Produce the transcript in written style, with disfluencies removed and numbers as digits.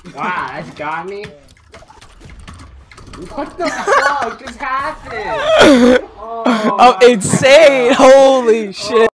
Wow, that's got me. What the fuck just happened? Oh, I'm insane. Holy shit.